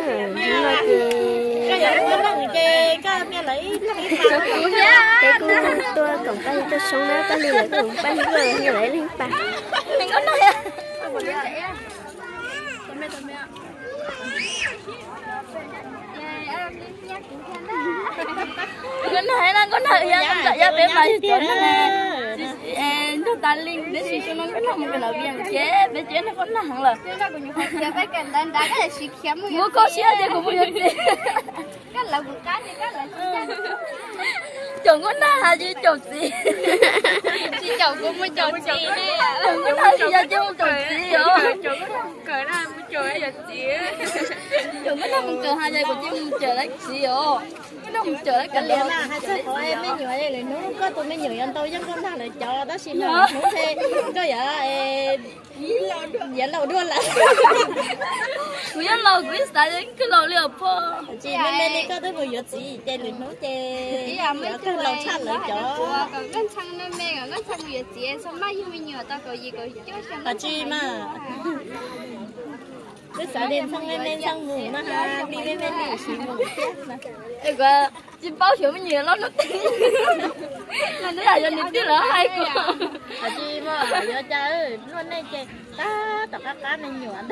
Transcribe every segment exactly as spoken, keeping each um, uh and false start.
nó chị cái cái mẹ lấy cái cô tôi cộng tay tôi sống nó tôi lấy cộng tay rồi như lấy lên ba mình có nói à con này là con này ya con chạy ra bên ngoài chỗ này em cho ta linh để xí cho nó cái nào một cái nào biếng chế để chế nó con hàng là mua có xí thì cũng mua gì chồng con nào hả chứ chồng gì chị chồng cũng mua chồng gì nè chồng con nào thì ra chứ không chồng gì rồi chồng con nào cởi ra mua chồng ấy là gì chồng con nào mình cởi hai giây của chị mình chờ đấy gì rồi nó không chờ đấy cả liền là hai sách của em mấy nhiều đây là nó có tụi mấy nhiều anh tôi vẫn không thằng này cho đó xin nó muốn thế có vậy vậy lâu đua lại quý anh lâu quý sai đến cái lâu liều po chị bên đây đi có tới bây giờ chị trên liền nó chê cái lâu chăn lại cho còn con chăn nó mẹ còn con chăn việc chị xong bao nhiêu nhiều tao có gì có cho chị mà cái xã điện xong lên lên xong ngủ mà ha đi lên lên đi xí ngủ được rồi chị bao nhiêu nhiều lắm nó tính là nó là cho những tiếng là hay quá chị mà giờ chơi luôn đây chơi ta tập các cá này nhiều ăn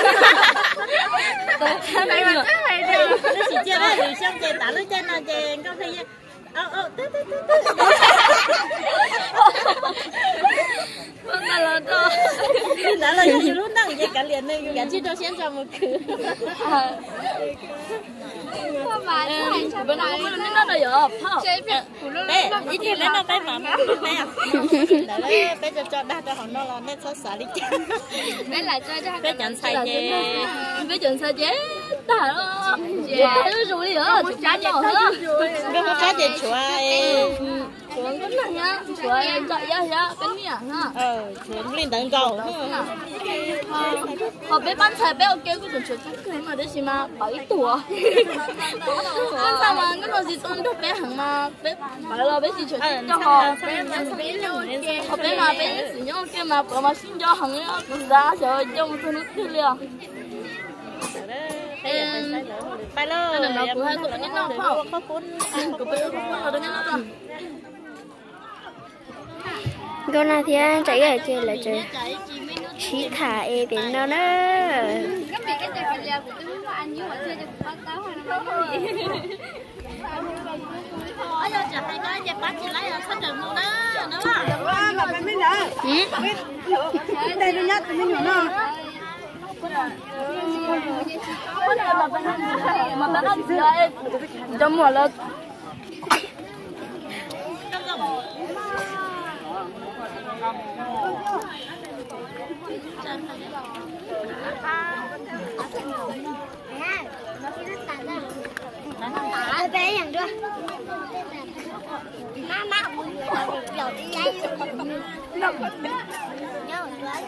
cái này mà cái này đi nó chỉ chơi đó thì xong chơi tả lưới chơi nào chơi có khi ờ ờ tứ tứ tứ tứ vâng là đó đã là những lúc nào vậy cả liền này cả chi cho xem cho một cứ bên này nó nó dở không bé ít nhiều lên nó bé mà bé à đấy bé cho cho đa cho họ nó là nên sốt xả đi bé là cho cho bé chọn sai chế bé chọn sai chế ta đó bé nó rủ đi ở chụp trái nhỏ nữa bé có trái gì chua chua cái này nhá chua em chạy ra nhá cái này ha ờ chua lên tận cầu họ bé bán菜bé ok cái đồ chua cái mà đấy gì mà bảy tuổi con sao mà cái đồ gì con được bé hẳn mà bé phải là bé gì chua cho họ họ bé mà bé sử dụng cái mà có mà xin cho hẳn nhá giá trời cho một thứ nước đi liền ไปเลย nó cũng hơi tụi nó không เขาคุ้น của bé không ở đây nó rồi con nào thì chạy ở chơi là chơi chỉ thả e tiếng đâu nữa cái việc cái chơi phải là của tôi mà anh như mà chơi cho bắt táo hay nó ở giờ chả hay cái dẹp bắt chỉ lấy ở sân trường luôn đó nữa mà mà mình nữa đây nó nhất mình nữa mà nó nó chơi trong mùa là béอย่างด้วยmá má giờ đi dây nhớ rồi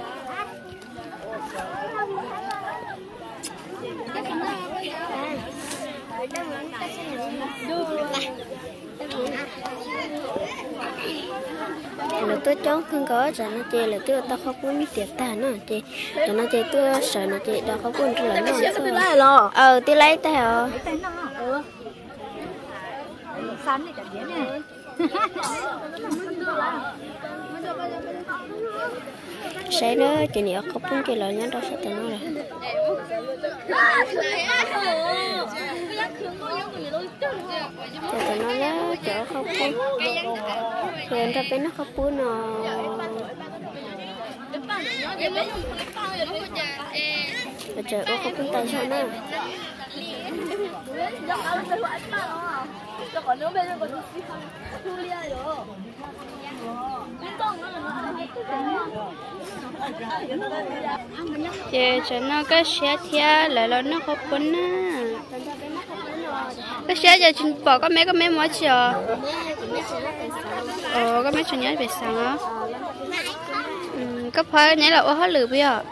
là tôi chọn không có rồi nó chơi là tôi tao không muốn tiệt ta nữa chơi rồi nó chơi tôi sợ nó chơi tao không muốn rồi nó ờ tôi lấy tay rồi sắn này cả đĩa này sẽ nữa chị nhớ không muốn chơi lời nhá đâu sẽ tay nó rồi cho tụi nó nhá chỗ không muốn rồi anh ta bên nó không muốn nó bây giờ ô không muốn tay sao nữa chị cho nó cái xe thia lại là nó không muốn á cái xe giờ chúng bỏ có mấy cái mấy món chờ ờ cái mấy chuyện nhớ về sáng á cái phải nhớ là ô hết lửa bây giờ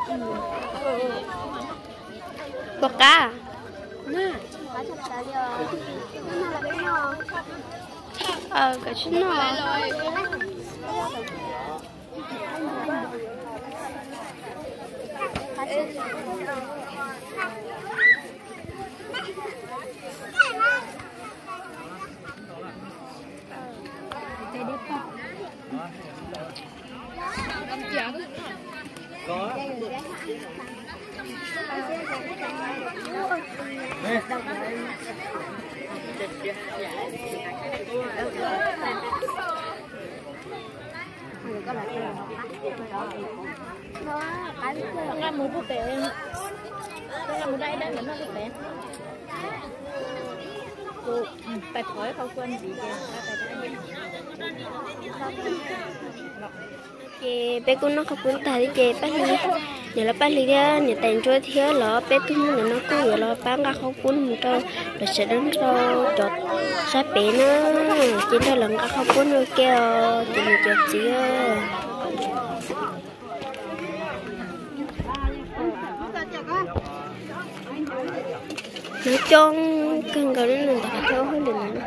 bột cá ờ cái chuyện nó Cái mũ quốc tế cái mũ đây đây là nó quốc tế cô phải thổi không quên gì chị bé cũng nó không muốn tay chị bé đi nhà là bé đi ra nhà tiền cho thiếu lỡ bé tôi muốn nó cứ vậy là bán ra không muốn một trâu rồi sẽ đến cho chọt sát bé nó chỉ là lần ra không muốn rồi kêu chị một chọt chị nói chung cần cầu đến mình đã theo hơn được nữa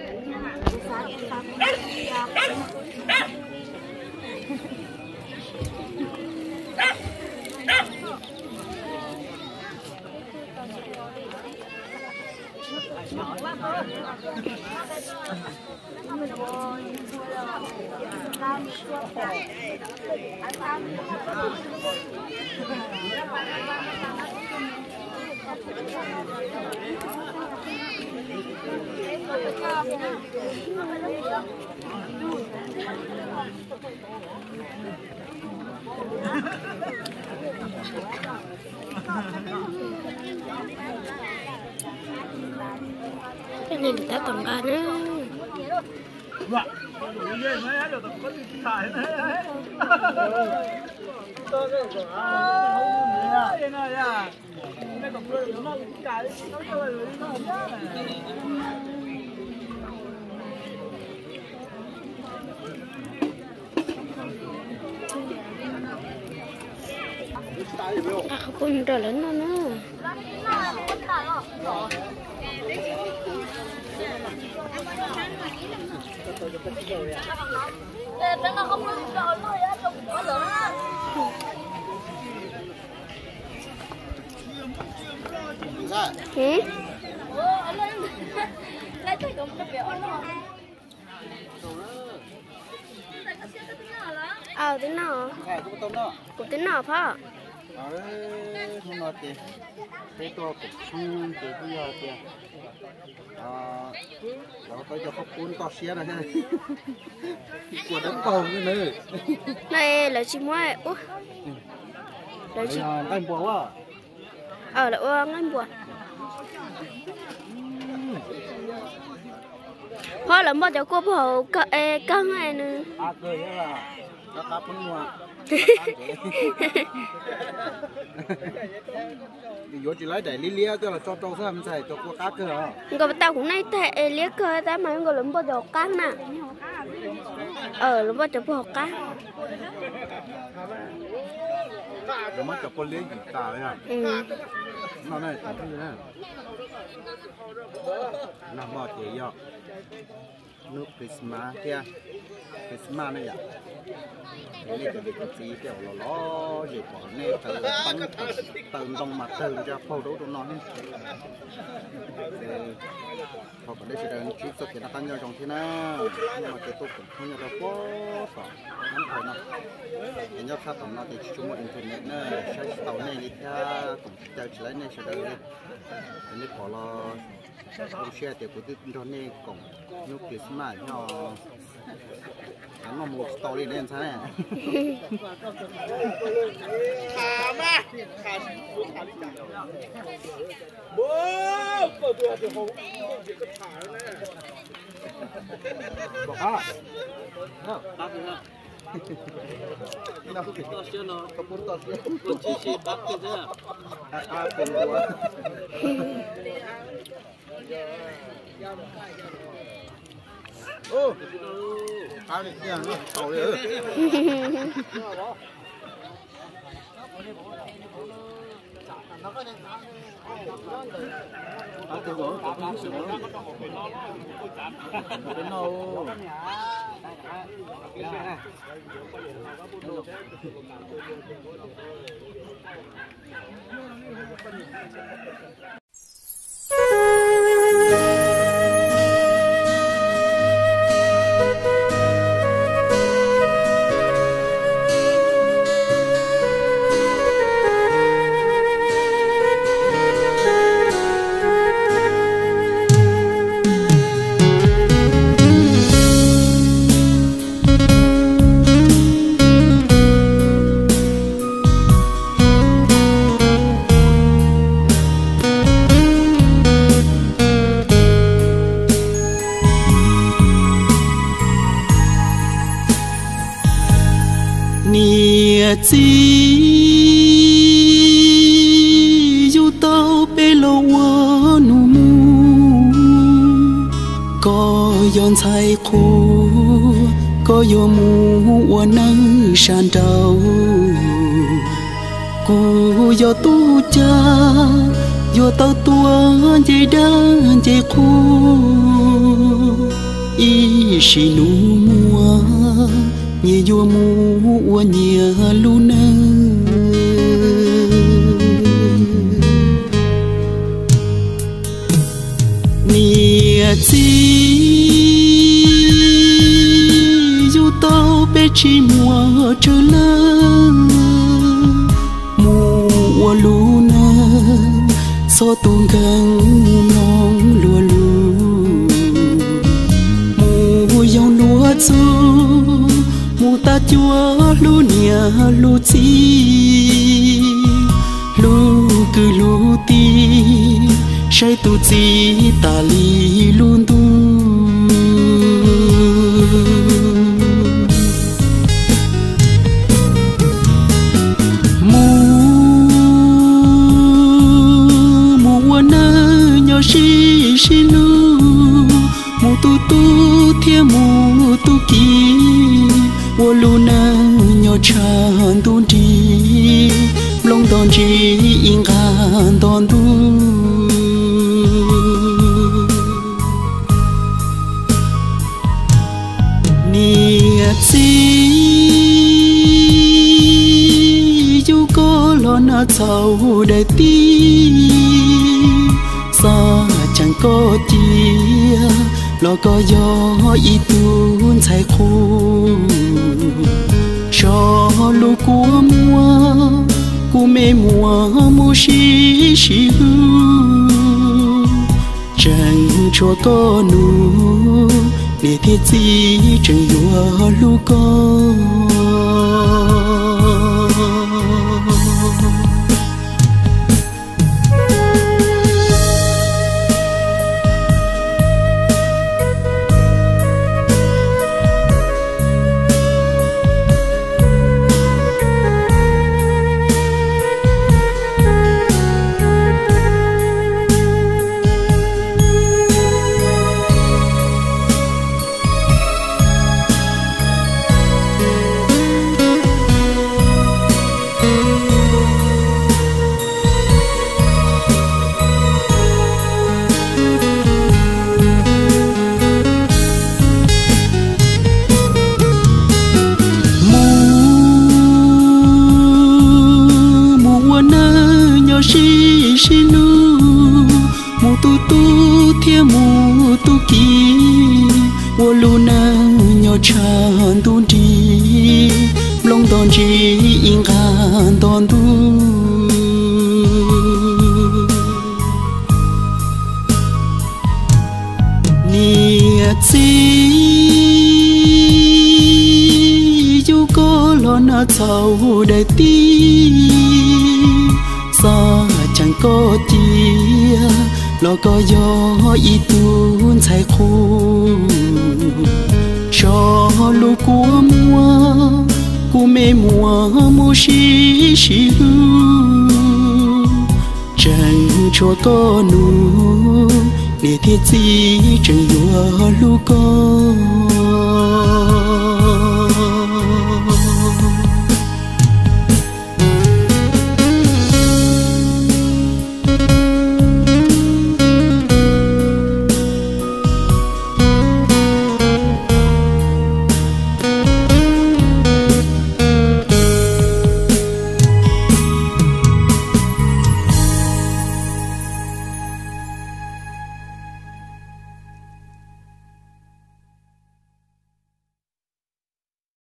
cái này người ta còn ra nữa. Vâng, đủ ghê mấy hết rồi, có gì thải đấy đấy. Tôi cái của à, đây này à, đây còn cười nó cái nó chơi rồi nó không nhá này. À không có trở lớn đâu nữa. Để nó không có rồi á, đừng có lớn á. Ừ? Ủa, lên lấy tay cũng nó biểu nó. Ờ, tính nào? Này cũng tôm đó. Cũng tính nào phá? Ờ, không nói gì. Cái to cũng không cái bây giờ kìa. Ờ, đó tôi cho khóc cuốn to xía này ha. Của đấm tôm cái này. Này là chim ngoại. Ủa? Là chim. Anh bùa quá. Ờ, là uang anh bùa. Hoa là một cháu cô bầu cân này nữa. À, cười thế là các cá cũng mua. Vô chỉ lấy để li lia tức là cho trâu xem xài cho cô cá cơ hả? Người tao cũng này thề liếc cơ ta mà người lắm bao giờ cá nè. Ờ, lắm bao giờ bò cá. Nó mất cho con lia gì cả đấy à? Ừ. Nó này cái gì này? Nó bỏ chế vô. Nước Christmas kia, Christmas này ạ. Cái này cái cái gì kiểu là nó gì bỏ này từ bánh từ từ trong mặt từ ra phô đấu trong nó hết. Họ còn đây sẽ đến chụp xuất cái tăng nhau trong thế nào, nhưng mà cái tôi cũng không nhận được quá sợ, không phải nào. Cái nhau khác tổng nó thì chúng một internet nữa, sẽ tàu này đi theo cũng chơi chỉ lấy này sẽ được. Cái này có là không share thì của tôi cho nên cũng nước Christmas nhỏ nó một story lên sao này thả mà thả thả đi chả bố có tôi thì không có thả này bỏ á nó tắt rồi nó cái to xíu nó có bốn to xíu con chi chi tắt cái thế à àเป็นตัว ô tao đi kia nó tàu đi tao kêu rồi tao kêu rồi đến đâu nia chi du tao bê lâu nu mu có yon sai khu có yo mu wa nang san trao cu yo tu cha yo tao tua dây đan dây khu y si nu mua nhẹ yo mu wa nhẹ lu nang nia chi du tao bé chi mua trở la mua lu nang so tung gang nong lúa lu mua yong lúa chu mua ta chúa lu nia lu chi lu cứ lu ti sai tu chi ta li luôn tu mu mu wana nyo shi shi nu mu tu tu thia mu tu ki wo lu na nyo chan tu di long don ji in gan don tu nia chi du có lo na chau đại ti sa chẳng có chia lo có gió y tuôn chạy khô cho lu của mùa cu mê mùa mu shi shi hu chẳng cho có nu để thiết gì chẳng đùa lu có shi shi nu mu tu tu thia mu tu ki wo lu na nyo chan tu di long don ji in gan don tu nia chi du có lo na chau đại ti sa chẳng có chia lo có gió y tuôn chạy khô cho lu của mùa cu mê mùa mu shi shi hu chẳng cho có nu để thiết gì chẳng đùa lu có